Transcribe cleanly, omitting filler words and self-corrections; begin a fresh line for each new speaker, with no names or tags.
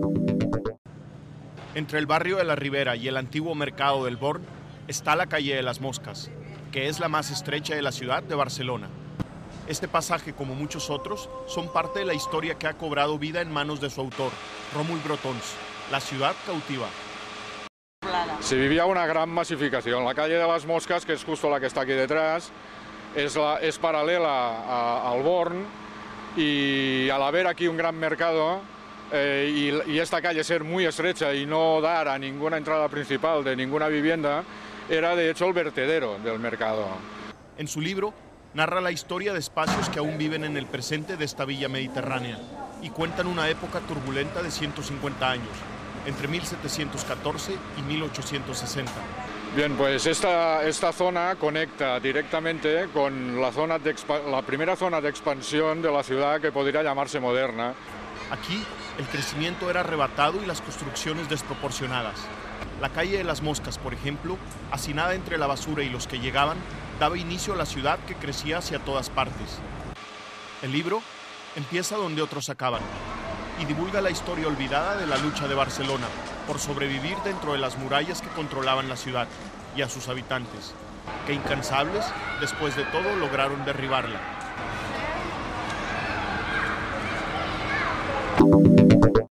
Entre el barrio de la Ribera y el antiguo mercado del Born está la calle de las Moscas, que es la más estrecha de la ciudad de Barcelona. Este pasaje, como muchos otros, son parte de la historia que ha cobrado vida en manos de su autor, Rómul Brotons, La ciudad cautiva.
Se vivía una gran masificación. La calle de las Moscas, que es justo la que está aquí detrás, es paralela al Born, y al haber aquí un gran mercado y esta calle ser muy estrecha y no dar a ninguna entrada principal de ninguna vivienda, era de hecho el vertedero del mercado.
En su libro narra la historia de espacios que aún viven en el presente de esta villa mediterránea y cuentan una época turbulenta de 150 años, entre 1714 y 1860.
Bien, pues esta zona conecta directamente con la primera zona de expansión de la ciudad, que podría llamarse moderna.
Aquí el crecimiento era arrebatado y las construcciones desproporcionadas. La calle de las Moscas, por ejemplo, hacinada entre la basura y los que llegaban, daba inicio a la ciudad que crecía hacia todas partes. El libro empieza donde otros acaban y divulga la historia olvidada de la lucha de Barcelona por sobrevivir dentro de las murallas que controlaban la ciudad y a sus habitantes, que incansables, después de todo, lograron derribarla.